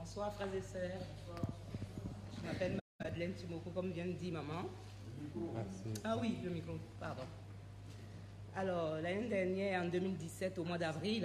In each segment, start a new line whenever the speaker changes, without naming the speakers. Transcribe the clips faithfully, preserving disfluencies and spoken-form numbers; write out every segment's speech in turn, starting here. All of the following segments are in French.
Bonsoir frères et sœurs. Je m'appelle Madeleine Timoko, comme vient de dire maman.
Merci.
Ah oui, le micro, pardon. Alors, l'année dernière, en deux mille dix-sept, au mois d'avril,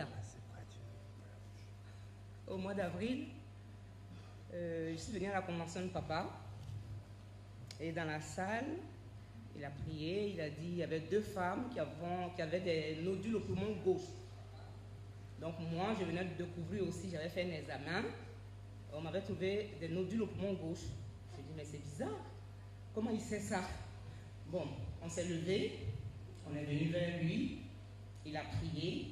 au mois d'avril, euh, je suis venue à la convention de papa. Et dans la salle, il a prié, il a dit, il y avait deux femmes qui, avons, qui avaient des nodules au poumon gauche. Donc moi, je venais de découvrir aussi, j'avais fait un examen. On m'avait trouvé des nodules au poumon gauche. J'ai dit, mais c'est bizarre. Comment il sait ça? Bon, on s'est levé, on est venu vers lui, il a prié.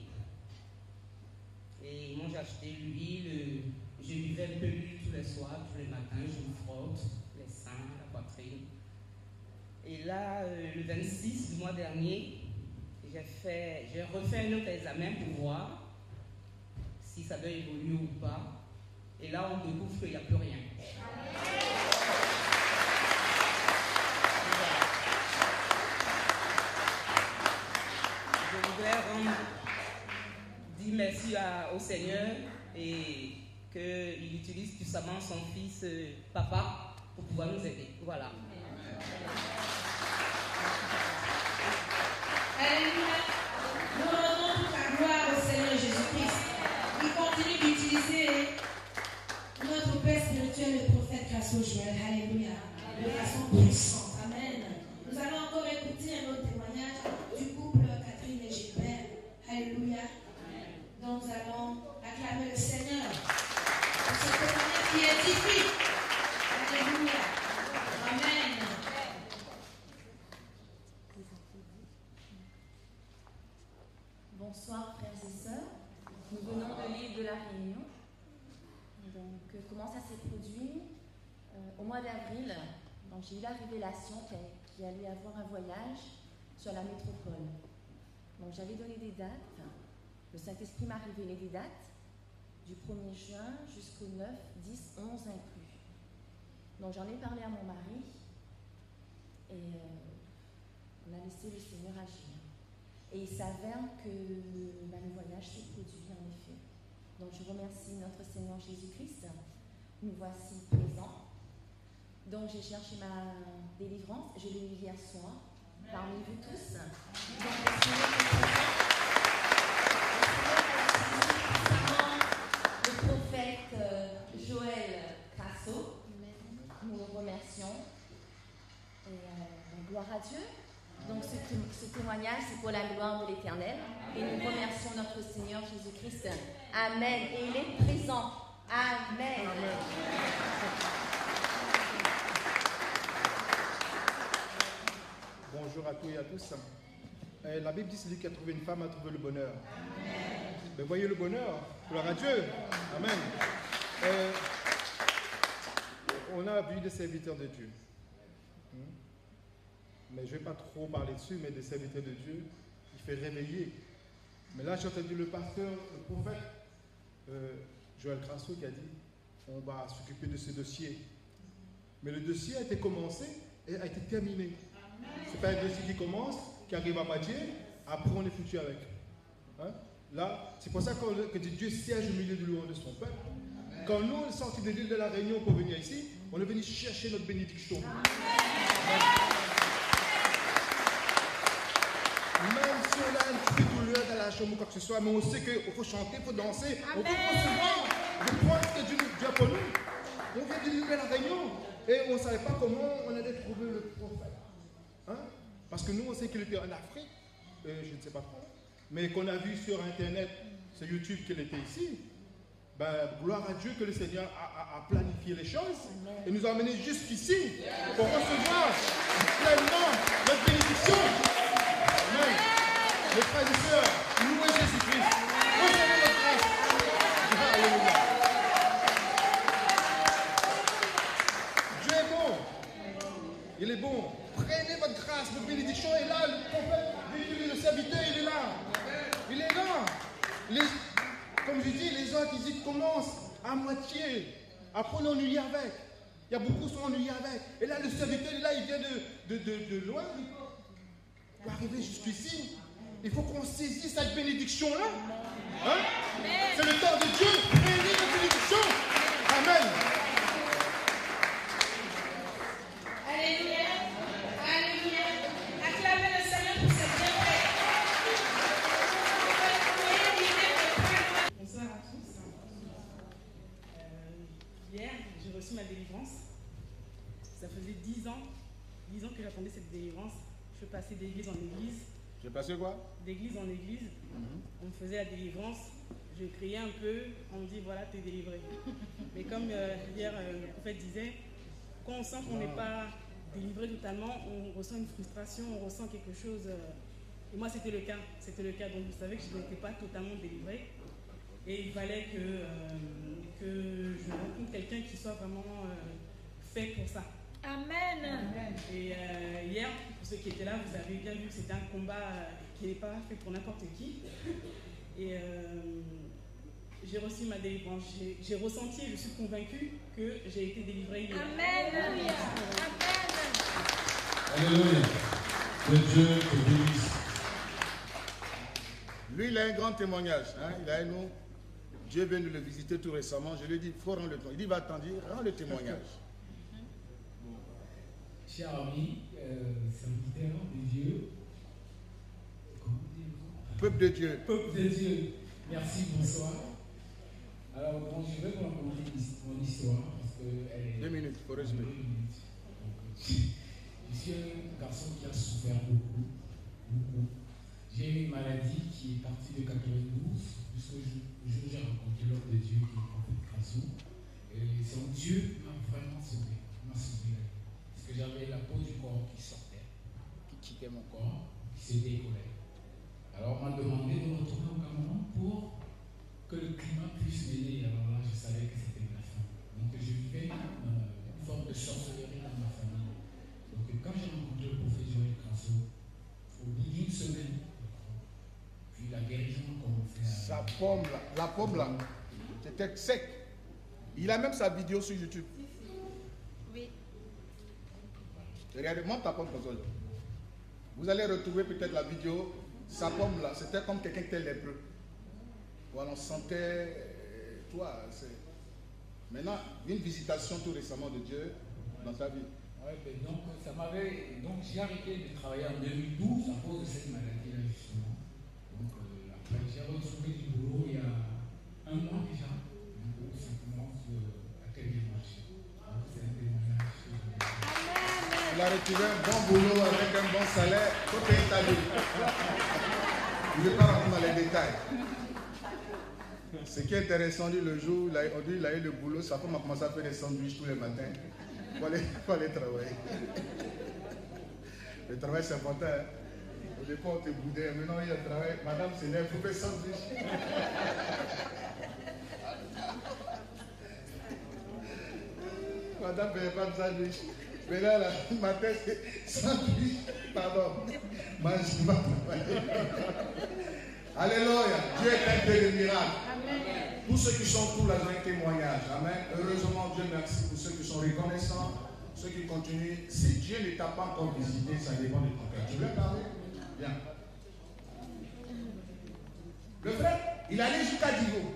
Et moi, j'ai acheté l'huile, je buvais un peu l'huile tous les soirs, tous les matins, je me frotte les seins, la poitrine. Et là, euh, le vingt-six du mois dernier, j'ai fait, j'ai refait un autre examen pour voir si ça doit évoluer ou pas. Et là, on découvre qu'il n'y a plus rien. Je voudrais rendre, dire merci à, au Seigneur et qu'il utilise puissamment son fils, euh, papa, pour pouvoir nous aider. Voilà.
Alléluia. Nous rendons toute la gloire au Seigneur Jésus-Christ. Il continue d'utiliser notre père spirituel, le prophète Crasso Joël. Alléluia. De façon puissante. Amen. Nous allons encore écouter un autre témoignage du couple Catherine et Gilbert. Alléluia. Donc nous allons acclamer le Seigneur pour ce témoignage qui édifie. Alléluia. Amen.
Bonsoir frères et sœurs, nous venons de l'île de la Réunion. Donc euh, comment ça s'est produit? euh, Au mois d'avril, j'ai eu la révélation qu'il allait y avoir un voyage sur la métropole. Donc j'avais donné des dates, le Saint-Esprit m'a révélé des dates du premier juin jusqu'au neuf, dix, onze inclus. Donc j'en ai parlé à mon mari et euh, on a laissé le Seigneur agir. Et il s'avère que ben, le voyage s'est produit en effet. Donc je remercie notre Seigneur Jésus-Christ. Nous voici présents. Donc j'ai cherché ma délivrance. Je l'ai eu hier soir parmi vous tous. Donc le Seigneur est présent. Le prophète euh, Joël Crasso. Nous le remercions. Et euh, gloire à Dieu. Donc ce, ce témoignage, c'est pour la gloire de l'Éternel. Et nous remercions notre Seigneur Jésus-Christ. Amen. Et il est présent. Amen. Amen.
Bonjour à tous et à tous. Euh, la Bible dit celui qui a trouvé une femme a trouvé le bonheur. Mais voyez le bonheur. Gloire à Dieu. Amen. Euh, on a vu des serviteurs de Dieu. Hmm? Mais je ne vais pas trop parler dessus, mais des serviteurs de Dieu, il fait réveiller. Mais là, j'ai entendu le pasteur, le prophète, euh, Joël Crasso, qui a dit, on va s'occuper de ce dossier. Mais le dossier a été commencé et a été terminé. Ce n'est pas un dossier qui commence, qui arrive à moitié, après on est foutu avec. Hein? Là, c'est pour ça que, que Dieu siège au milieu de louange de son peuple. Quand nous, on est sortis de l'île de la Réunion pour venir ici, on est venu chercher notre bénédiction. Amen. Même si on a un petit douleur dans la chambre ou quoi que ce soit, mais on sait qu'il faut chanter, il faut danser, on peut recevoir le point que Dieu nous a pour nous. On vient de l'île de la Réunion et on ne savait pas comment on allait trouver le prophète. Hein? Parce que nous, on sait qu'il était en Afrique, euh, je ne sais pas trop, mais qu'on a vu sur Internet, sur YouTube qu'il était ici. Ben, gloire à Dieu que le Seigneur a, a, a planifié les choses et nous a amenés jusqu'ici pour recevoir pleinement notre bénédiction. Amen. Mes frères et sœurs, louez Jésus-Christ. Recevez votre grâce. Alléluia. Dieu est bon. Il est bon. Prenez votre grâce, votre bénédiction est là. Le prophète, le serviteur, il est là. Il est là. Les, comme je dis, les autres, ils commencent à moitié. Après, on est ennuyé avec. Il y a beaucoup qui sont ennuyés avec. Et là, le serviteur, là, il vient de, de, de, de loin. Pour arriver jusqu'ici, il faut qu'on saisisse cette bénédiction-là. Hein? C'est le temps de Dieu. Prenez la bénédiction. Amen.
Hier, j'ai reçu ma délivrance. Ça faisait dix ans, dix ans que j'attendais cette délivrance. Je passais d'église en église.
Tu es passé quoi?
D'église en église. Mm-hmm. On me faisait la délivrance. Je criais un peu. On me dit voilà, tu es délivré. Mais comme euh, hier euh, le prophète disait, quand on sent qu'on n'est pas délivré totalement, on ressent une frustration, on ressent quelque chose. Euh, et moi, c'était le cas. C'était le cas. Donc, vous savez que je n'étais pas totalement délivrée. Et il fallait que, euh, que je rencontre quelqu'un qui soit vraiment euh, fait pour ça.
Amen. Amen.
Et euh, hier, pour ceux qui étaient là, vous avez bien vu que c'était un combat euh, qui n'est pas fait pour n'importe qui. Et euh, j'ai reçu ma délivrance. J'ai, j'ai ressenti et je suis convaincue que j'ai été délivrée hier.
Amen. Amen.
Alléluia. Que Dieu te bénisse.
Lui, il a un grand témoignage. Hein? Il a un nom. Dieu vient de le visiter tout récemment. Je lui ai dit, il faut rendre le témoignage. Il dit, va attendre, rends le témoignage.
Chers amis, euh, serviteurs de Dieu, comment dire-vous?
Peuple de Dieu.
Peuple de Dieu, merci, bonsoir. Alors, bon, je vais vous raconter mon histoire parce qu'elle est.
Deux minutes, il faut résumer.
Deux minutes. Donc, je suis un garçon qui a souffert beaucoup, beaucoup. J'ai eu une maladie qui est partie de quatre-vingt-douze jusqu'au jour où j'ai rencontré l'homme de Dieu qui est le prophète Crasso. Et son Dieu m'a vraiment sauvé, m'a sauvé. Parce que j'avais la peau du corps qui sortait, qui quittait mon corps, qui se décollait. Alors on m'a demandé de retourner au Cameroun pour que le climat puisse m'aider. Alors là, je savais que c'était ma fin. Donc je vivais une, une forme de sorcellerie dans ma famille. Donc quand j'ai rencontré le prophète Joël Crasso, au bout d'une semaine, puis la guérison commençait à...
Sa pomme là, la pomme là, c'était sec. Il a même sa vidéo sur YouTube.
Oui.
Regardez, monte ta pomme comme ça. Vous allez retrouver peut-être la vidéo. Sa pomme là, c'était comme quelqu'un qui était lépreux. Voilà, on sentait, toi, c'est... Maintenant, une visitation tout récemment de Dieu dans ta vie.
Ouais, ben donc, ça m'avait... Donc, j'ai arrêté de travailler en deux mille douze à cause de cette maladie-là, justement. Donc, euh, après, j'ai retrouvé du boulot il y a un mois déjà. Donc, ça commence euh, à très bien marcher. Donc, c'est un témoignage.
Il a retrouvé un bon boulot avec un bon salaire. Il faut payer ta vie. Il ne veut pas rentrer dans les détails. Ce qui est intéressant, lui, le jour où il a, on dit, il a eu le boulot, sa femme a commencé à faire des sandwichs tous les matins. Il faut aller, faut aller travailler. Le travail, c'est important. Hein? Au départ, on te boudait. Maintenant, il y a le travail. Madame, c'est là, il faut faire sandwich. Madame ne fait pas de sandwich. Mais là, là, le matin, c'est sandwich. Pardon. Moi, je ne vais pas travailler. Alléluia. Dieu est un Dieu de miracles. Tous ceux qui sont pour la journée témoignage. Amen. Heureusement, Dieu merci pour ceux qui sont reconnaissants, ceux qui continuent. Si Dieu ne t'a pas encore visité, ça dépend de ton cœur. Tu veux parler? Bien. Le frère, il allait jusqu'à Divo.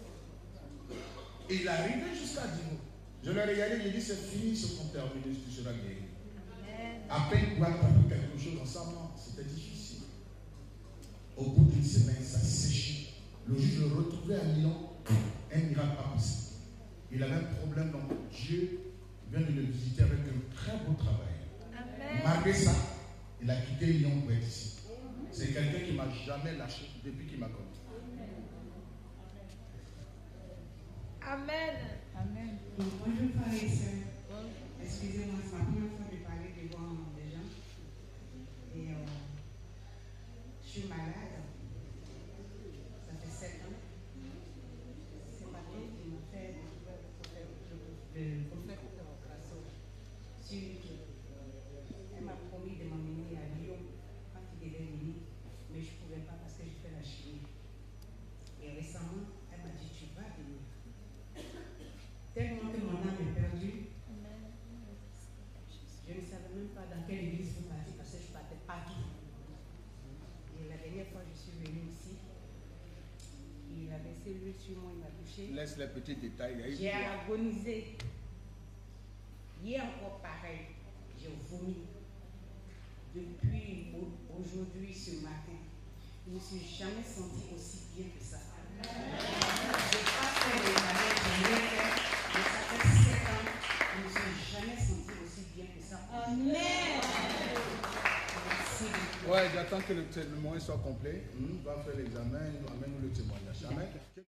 Et il est arrivé jusqu'à Divo. Je l'ai regardé, il a dit, c'est fini ce qu'on termine, tu seras guéri. À peine pour attraper quelque chose ensemble, c'était difficile. Au bout d'une semaine, ça séchait. Le juge le retrouvait à Lyon. Un miracle pas possible. Il avait un problème, donc Dieu vient de le visiter avec un très beau travail. Amen. Malgré ça, il a quitté Lyon pour être ici. C'est quelqu'un qui ne m'a jamais lâché depuis qu'il m'a connu.
Amen. Amen.
Bonjour frères et sœurs. Excusez-moi, c'est ma première fois de parler devant des gens. Et euh, je suis malade. Ça fait sept ans. C'est ma fille qui m'a fait découvrir le prophète Crasso sur YouTube. Elle m'a promis de m'emmener à Lyon quand il devait venir, mais je ne pouvais pas parce que j'ai fait la chimie. Et récemment, elle m'a dit, tu vas venir. Tellement que mon âme est perdue. Je ne savais même pas dans quelle église vous partez parce que je partais partout. Et la dernière fois, je suis venue ici. Il a baissé l'huile sur moi, il m'a touché.
Laisse les petits détails.
J'ai agonisé. Hier encore pareil, j'ai vomi. Depuis aujourd'hui, ce matin, je ne me suis jamais sentie aussi bien que ça. Je n'ai pas fait les malaises, je l'ai fait, mais ça fait
va, j'attends que le témoin soit complet. On va faire l'examen, amène-nous le témoignage. Amen.